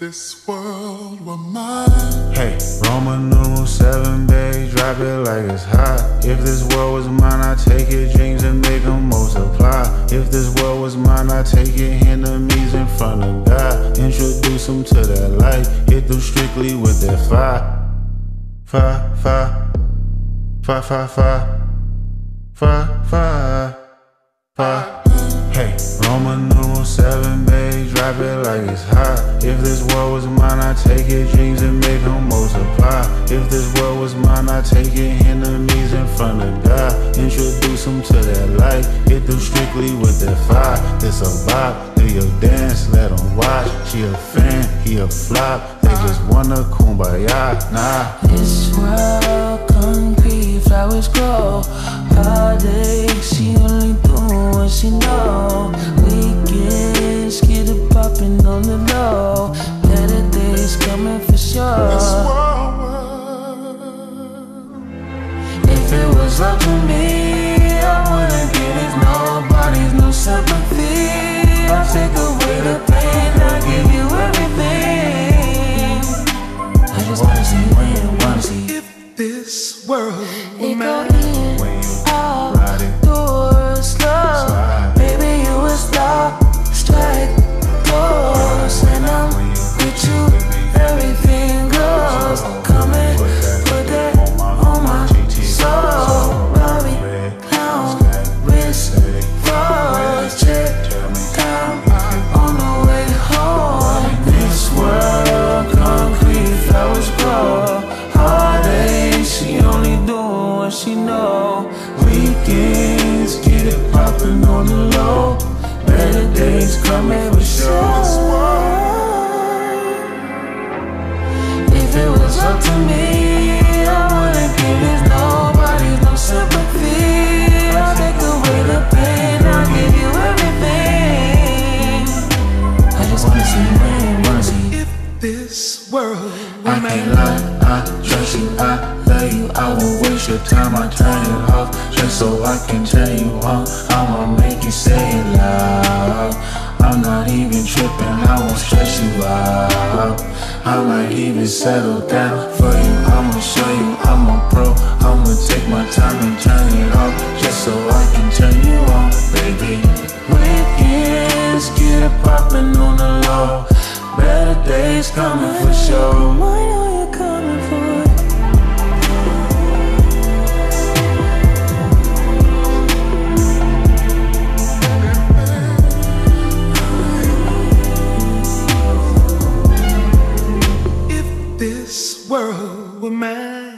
this world were mine. Hey, Roman numeral 7, babe, drop it like it's hot. If this world was mine, I'd take your dreams and make them multiply. If this world was mine, I'd take your enemies in front of God. Introduce them to that light, hit them strictly with that fire. Fire, fire, fire, fire, fire, fire, fire, fire. Hey, Roman numeral 7, babe, drop it like it's hot. If this world was mine, I'd take your dreams and make them multiply. If this world was mine, I'd take your enemies in front of God. Introduce them to that light, hit them strictly with that fire. This a vibe, do your dance, let them watch. She a fan, he a flop, they just wanna kumbaya, nah. This world concrete, flowers grow. Heartache, she only doing what she know. Weekends, get it poppin' on the low. Better days coming for sure. This world, if it was up to me, I wouldn't give it nobody's no sympathy. I'll take away the pain, I'll give you everything. I just wanna see you, wanna see. if this world were It go mine. in, out, doors, slow. Baby, you a star, strike, pose. And I'm with you, everything goes. Come and put that on my soul. Robbie, clown, wrist, froze, check, down, on the way home. This world, concrete, flowers grow. Heartache, she only doing what she know. Weekends, get it poppin' on the low. Better days coming for sure. If it was up to me, I wouldn't give it nobody no sympathy. I'll take away the pain, I'll give you everything. I just wanna see you win, wanna see. If this world were I mine. can't lie, I trust you, I love you. I won't waste your time, I turn it off just so I can turn you on. I'ma make you say it loud. I'm not even tripping, I won't stress you out. I might even settle down for you. I'ma show you I'm a pro. I'ma take my time and turn it off just so I can turn you on, baby. Weekends, get it poppin' on the low. Better days coming for sure. I know you're coming for it. If this world were mine.